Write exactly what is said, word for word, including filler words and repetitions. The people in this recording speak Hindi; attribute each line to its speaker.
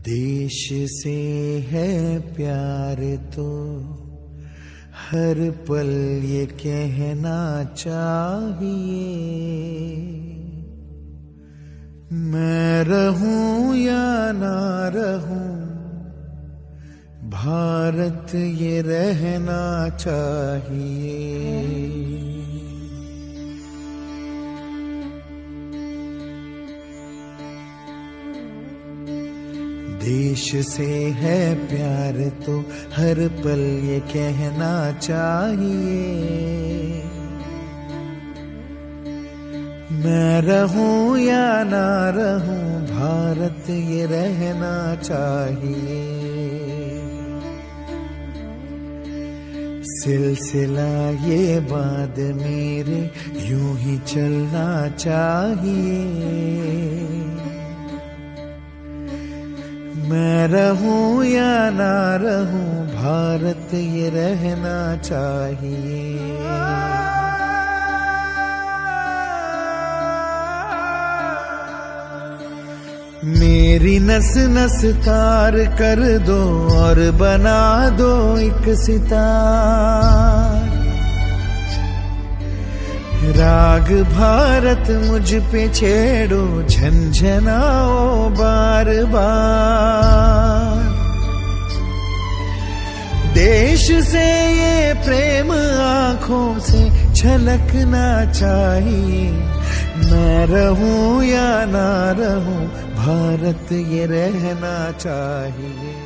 Speaker 1: देश से है प्यार तो हर पल ये कहना चाहिए, मैं रहूं या ना रहूं भारत ये रहना चाहिए। देश से है प्यार तो हर पल ये कहना चाहिए, मैं रहूं या ना रहूं भारत ये रहना चाहिए। सिलसिला ये बात मेरे यूं ही चलना चाहिए, मैं रहूं या ना रहूं भारत ये रहना चाहिए। मेरी नस नस तार कर दो और बना दो एक सितार, राग भारत मुझ पे छेड़ो झंझनाओ बार बार। देश से ये प्रेम आंखों से छलकना चाहिए, मैं रहूं या ना रहूं भारत ये रहना चाहिए।